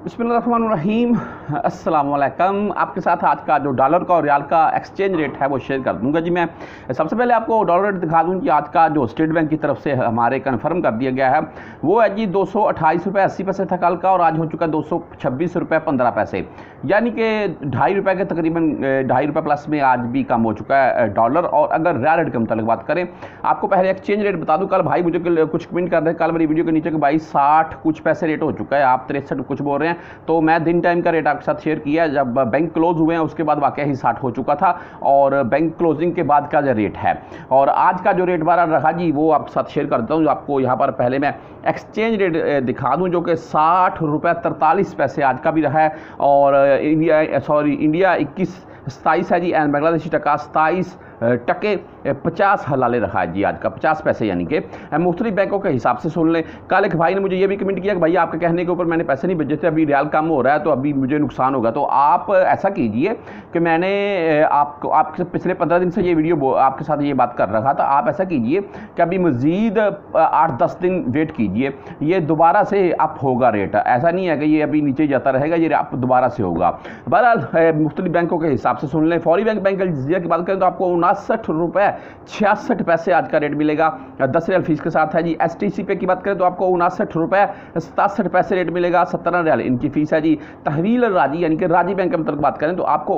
बिस्मिल्लाहिर्रहमानिर्रहीम। अस्सलाम वालेकुम। आपके साथ आज का जो डॉलर का और रियाल का एक्सचेंज रेट है वो शेयर कर दूंगा जी। मैं सबसे पहले आपको डॉलर रेट दिखा दूं कि आज का जो स्टेट बैंक की तरफ से हमारे कन्फर्म कर दिया गया है वो है जी 228 रुपये 80 पैसे था कल का, और आज हो चुका है 226 रुपये 15 पैसे, यानी कि ₹2.5 के तकरीबन ₹2.5 प्लस में आज भी कम हो चुका है डॉलर। और अगर रियाल रेट के मतलब बात करें, आपको पहले एक्सचेंज रेट बता दूं। कल भाई मुझे कुछ कमेंट कर रहे हैं कल मेरी वीडियो के नीचे कि भाई 60 कुछ पैसे रेट हो चुका है, आप 63 कुछ बोल रहे हैं। तो मैं दिन टाइम का रेट आपके साथ शेयर किया, जब बैंक क्लोज हुए हैं उसके बाद वाकई ही 60 हो चुका था, और बैंक क्लोजिंग के बाद का जो रेट है और आज का जो रेट बारा रखा जी वो आपके साथ शेयर करता हूँ। आपको यहाँ पर पहले मैं एक्सचेंज रेट दिखा दूँ जो कि ₹60.43 आज का भी रहा है, और इंडिया 21.27 है जी, एंड बांग्लादेशी टका 27 टके 50 हलाले रखा है जी आज का 50 पैसे, यानी कि मुख्तलिफ बैंकों के हिसाब से सुन लें। कल एक भाई ने मुझे ये भी कमेंट किया कि भाई आपके कहने के ऊपर मैंने पैसे नहीं भेजे थे, अभी रियाल कम हो रहा है तो अभी मुझे नुकसान होगा। तो आप ऐसा कीजिए कि मैंने आपके पिछले 15 दिन से ये वीडियो आपके साथ ये बात कर रहा था, आप ऐसा कीजिए कि अभी मज़ीद 8-10 दिन वेट कीजिए, ये दोबारा से अप होगा रेट। ऐसा नहीं है कि ये अभी नीचे जाता रहेगा, ये अप दोबारा से होगा। बहरहाल मुख्तलिफ बैंकों के हिसाब से सुन लें। फौरी बैंक अल-जज़ीरा की बात करें तो आपको ₹59.66 आज का रेट मिलेगा 10 रियाल फीस के साथ है जी। STC पे की बात करें तो आपको ₹59.67 रेट मिलेगा, 17 रियाल इनकी फीस है जी। तहवील राजी यानी कि राजी बैंक के मतलब बात करें तो आपको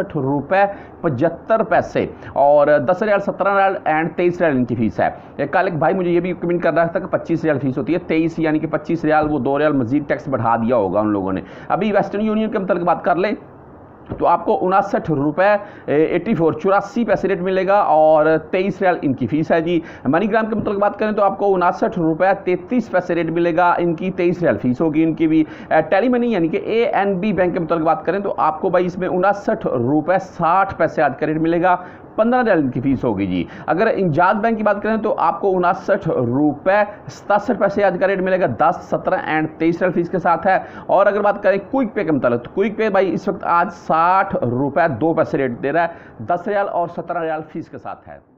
₹59.75 और 10 रियाल 17 रियाल एंड 23 रियाल इनकी फीस है। कल एक भाई मुझे ये भी कमेंट कर रहा था कि 25 रियाल फीस होती है, 23 यानी कि 25 रियाल, वो 2 रियाल मजीद टैक्स बढ़ा दिया होगा उन लोगों ने। अभी वेस्टर्न यूनियन के मतलब बात कर लें तो आपको ₹59.84 रेट मिलेगा और 23 रियाल इनकी फीस है जी। मनीग्राम के मतलब बात करें तो आपको ₹59.33 रेट मिलेगा, इनकी 23 रियाल फीस होगी इनकी भी। टेलीमनी यानी कि ANB बैंक के मतलब बात करें तो आपको भाई इसमें ₹59.60 आज का रेट मिलेगा, 15 रियाल इनकी फीस होगी जी। अगर इंजाज बैंक की बात करें तो आपको ₹59.67 आज का रेट मिलेगा, 10, 17 एंड 23 रियाल फीस के साथ है। और अगर बात करें क्विक पे का मतलब तो क्विक पे भाई इस वक्त आज ₹60.02 रेट दे रहा है, 10 रियाल और 17 रियाल फीस के साथ है।